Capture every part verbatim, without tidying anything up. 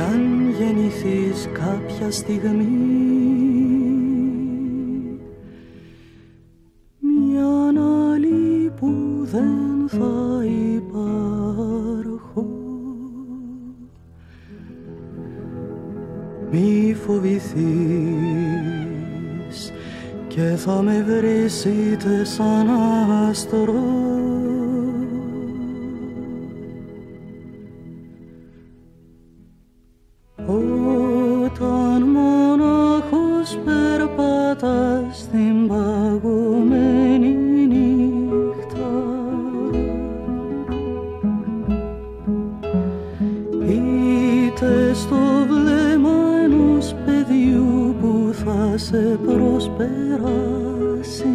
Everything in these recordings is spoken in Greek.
αν γεννηθείς κάποια στιγμή, μιαν άλλη που δεν θα υπάρχω, μη φοβηθείς και θα με βρεις είτε σαν άστρο, όταν μονάχος περπατάς στην παγωμένη νύχτα, είτε στο βλέμμα ενός παιδιού που θα σε προσπεράσει,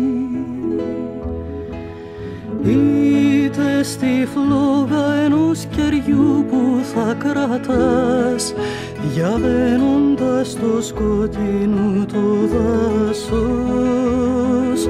είτε στη φλόγα ενός κεριού που θα κρατάς, διαβαίνοντας το σκοτεινό το δάσος.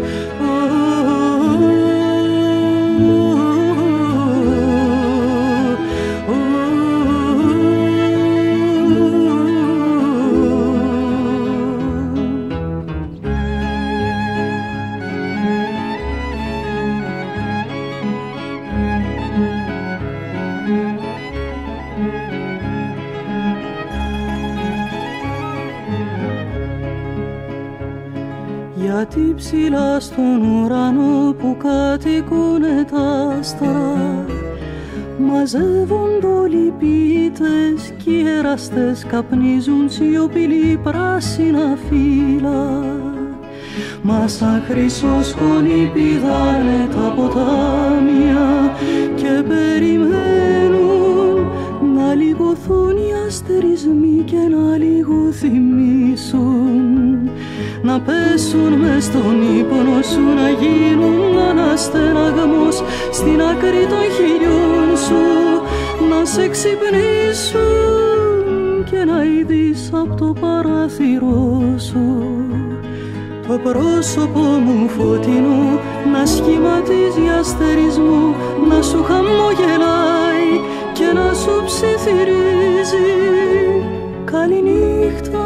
Γιατί ψηλά στον ουρανό που κατοικούνε τα άστρα, μαζεύονται όλοι οι ποιητές κι οι εραστές καπνίζουν σιωπηλοί πράσινα φύλλα. Μα σαν χρυσό σκόνη πηδάνε τα ποτάμια και περιμένουν να λιγωθούν οι αστερισμοί και να λιγοθυμίσουν, να πέσουν μες στον ύπνο σου, να γίνουν αναστεναγμός στην άκρη των χειλιών σου, να σε ξυπνήσουν και να ειδείς απ' το παράθυρό σου το πρόσωπο μου φωτεινό να σχηματίζει αστερισμό, να σου χαμογελάει και να σου ψιθυρίζει καληνύχτα.